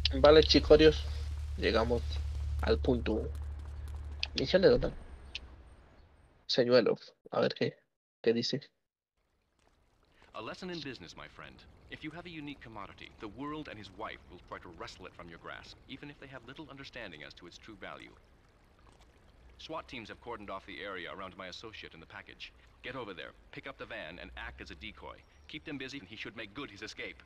Vale, chicorios, llegamos al punto. Misión de Donald. Señuelo. A ver qué dice. A lesson in business, my friend. If you have a unique commodity, the world and his wife will try to wrestle it from your grasp, even if they have little understanding as to its true value. SWAT teams have cordoned off the area around my associate in the package. Get over there, pick up the van, and act as a decoy. Keep them busy, and he should make good his escape.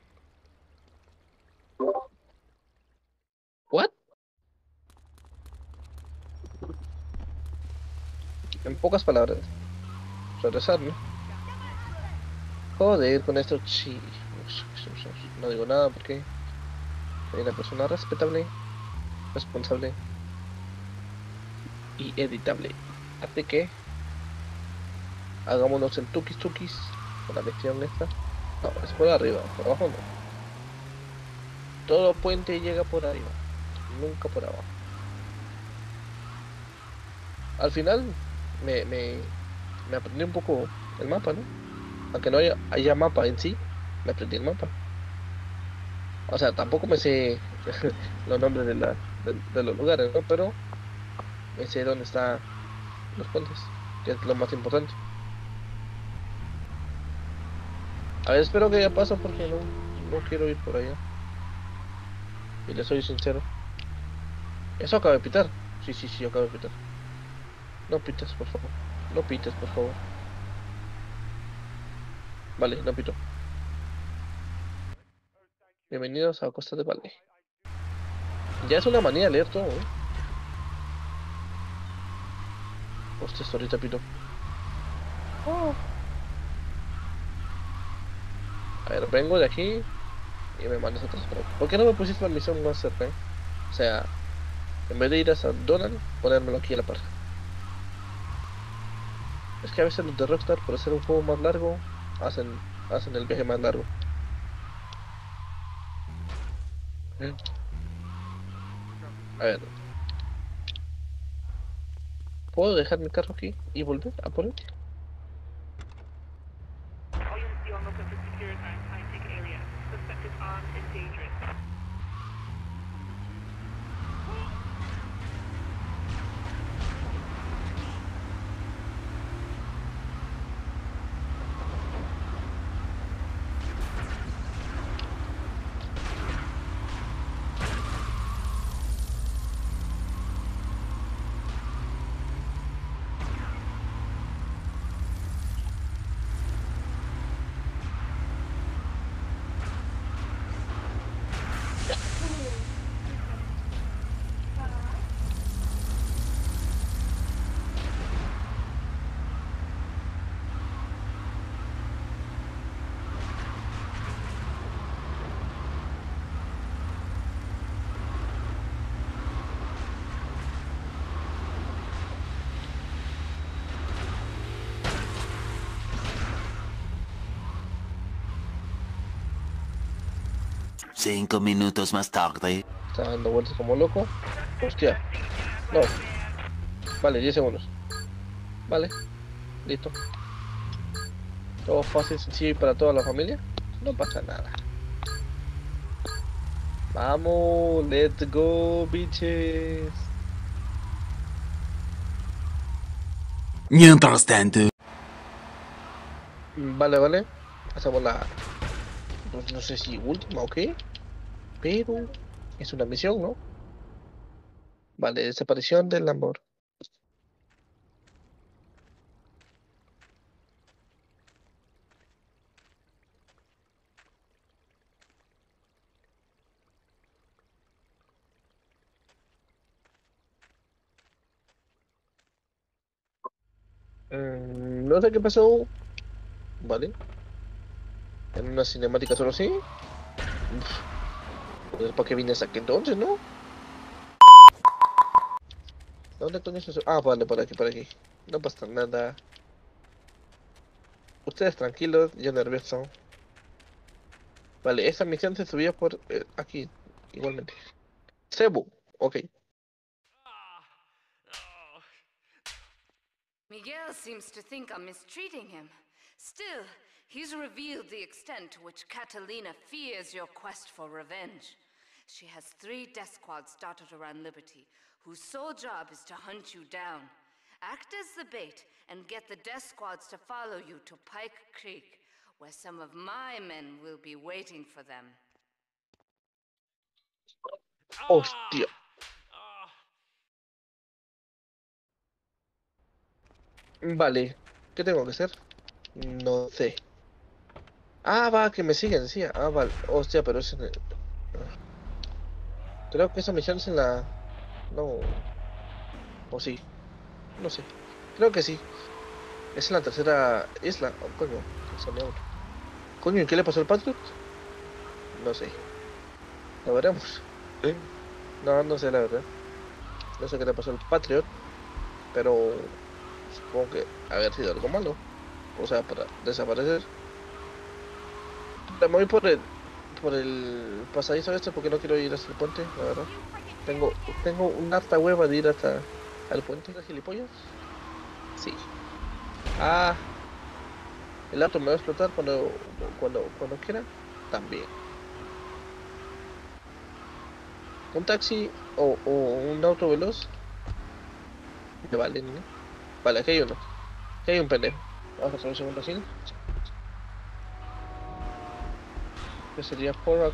¿What? En pocas palabras. Regresar, ¿no? Joder, con esto, sí. No digo nada porque soy una persona respetable, responsable y editable. Así que hagámonos el tukis tukis con la misión esta. No, es por arriba, por abajo no. Todo puente llega por arriba, nunca por abajo. Al final me, me, me aprendí un poco el mapa, ¿no? Aunque no haya mapa en sí, me aprendí el mapa. O sea, tampoco me sé los nombres de los lugares, ¿no? Pero me sé dónde están los puentes, que es lo más importante. A ver, espero que ya pase porque no quiero ir por allá. Y le soy sincero. Eso acaba de pitar. Sí, sí, sí, acaba de pitar. No pites, por favor. No pites, por favor. Vale, no pito. Bienvenidos a Costa de Valle. Ya es una manía leer todo, ¿eh? Hostia, ahorita pito. Oh. A ver, vengo de aquí y me mandas atrás. Pero ¿por qué no me pusiste la misión más cerca, eh? O sea, en vez de ir a San Donald, ponérmelo aquí a la par. Es que a veces los de Rockstar, por hacer un juego más largo, hacen el viaje más largo. Mm. A ver, ¿puedo dejar mi carro aquí y volver a por él? Cinco minutos más tarde. Está dando vueltas como loco. Hostia, no. Vale, 10 segundos. Vale, listo. Todo fácil, sencillo y para toda la familia. No pasa nada. Vamos, let's go, bitches. Mientras tanto. Vale, vale. Hacemos pues no sé si última o qué, pero es una misión, ¿no? Vale, desaparición del amor. No sé qué pasó. Vale. En una cinemática solo sí. Uf, pues ¿para qué vine hasta aquí entonces, no? ¿Dónde coño es eso? Ah, vale, por aquí, por aquí. No pasa nada. Ustedes tranquilos, yo nervioso. Vale, esa misión se subía por aquí, igualmente. Cebu, ok. Miguel seems to think I'm mistreating him. Still, he's revealed the extent to which Catalina fears your quest for revenge. She has 3 death squads dotted around Liberty, whose sole job is to hunt you down. Act as the bait and get the death squads to follow you to Pike Creek, where some of my men will be waiting for them. Hostia. Vale. ¿Qué tengo que hacer? No sé. Ah, va, que me siguen, sí. Ah, vale. Hostia, pero es en el... Creo que esa misión es en la... No. O sí. No sé. Creo que sí. Es en la tercera isla. Oh, coño. Se me abre. Coño, ¿y qué le pasó al Patriot? No sé. Lo veremos. No, no sé la verdad. No sé qué le pasó al Patriot. Pero supongo que haber sido algo malo. O sea, para desaparecer. Me voy por el pasadizo este porque no quiero ir hasta el puente, la verdad. Tengo una harta hueva de ir hasta el puente. ¿De gilipollas? Sí. Ah, el auto me va a explotar cuando quiera. También. Un taxi o un auto veloz me valen, ¿no? Vale, aquí hay uno. Aquí hay un pendejo. Vamos a hacer un segundo así. Que sería Porak.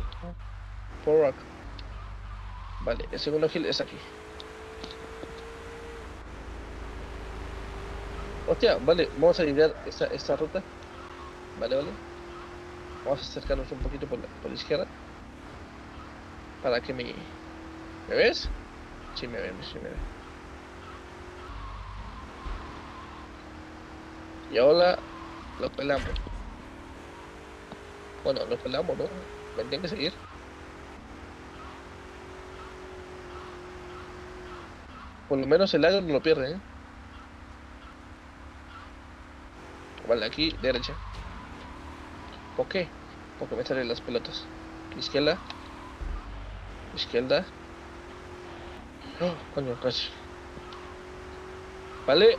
Vale, el segundo hill es aquí. Hostia, vale, vamos a aliviar esta ruta. Vale. Vamos a acercarnos un poquito por la izquierda. Para que ¿Me ves? Sí me ve. Y ahora lo pelamos. Bueno, lo pelamos, ¿no? Me tienen que seguir. Por lo menos el aire no lo pierde, ¿eh? Vale, aquí, derecha. ¿Por qué? Porque me salen las pelotas. Izquierda. Oh, coño, casi. Vale,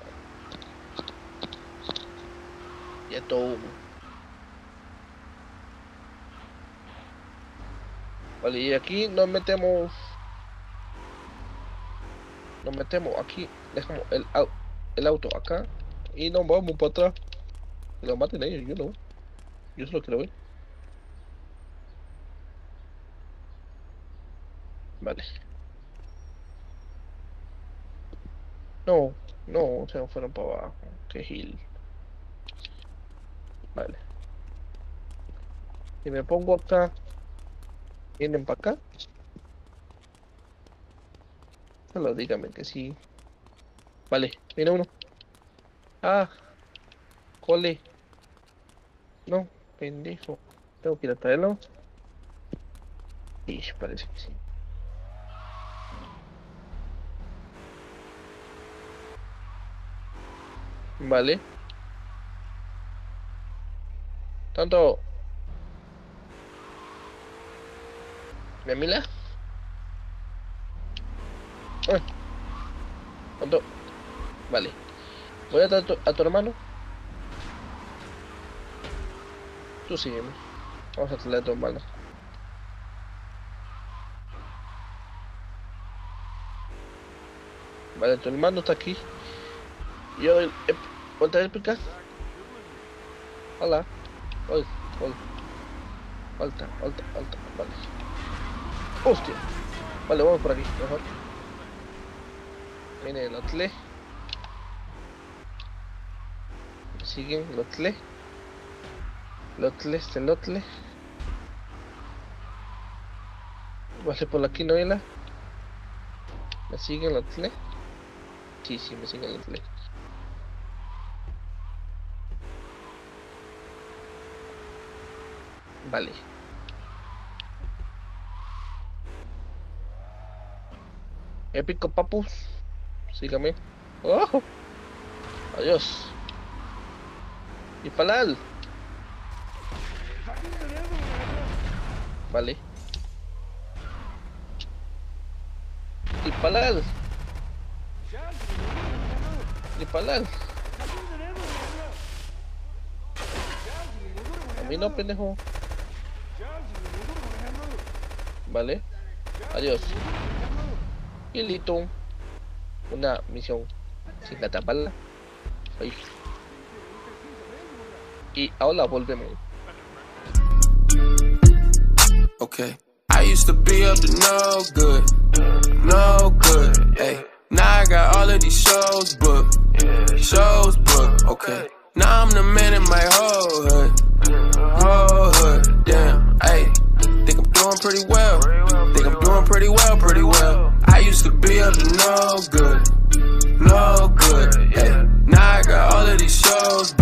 Ya todo. Vale, y aquí nos metemos aquí, dejamos el auto acá y nos vamos para atrás. Que lo maten ellos, yo no. Yo solo quiero ver. Vale. No, se fueron para abajo. Qué gil. Vale. Si me pongo acá, vienen para acá. Solo dígame que sí. Vale, viene uno. Ah, cole. No, pendejo. Tengo que ir a traerlo. Y parece que sí. Vale. Tanto. ¿Mi Mila? ¿Cuánto? Vale. Voy a traer a tu hermano. Tú sígueme. Vamos a traer a tu hermano. Vale, tu hermano está aquí. Yo, ¿cuánta épica? Hola. Hola. Alta. Vale. Hostia. Vale, vamos por aquí, mejor. Viene el Otle. Siguen el Otle. El Otle. Vale, por aquí no era. ¿Me siguen el Otle? Sí, me siguen el Otle. Vale. Épico papus. Sígame. ¡Oh! Adiós. Y palal. Vale. Y palal. A mí no, pendejo. ¿vale? Adiós. Y listo. Una misión sin catapala. Ahí. Y ahora volvemos. Okay. I used to be up to no good, hey. Now I got all of these shows booked, okay. Now I'm the man in my whole hood, damn, hey. Think I'm doing pretty well, pretty well. I used to be up to no good, hey. Now I got all of these shows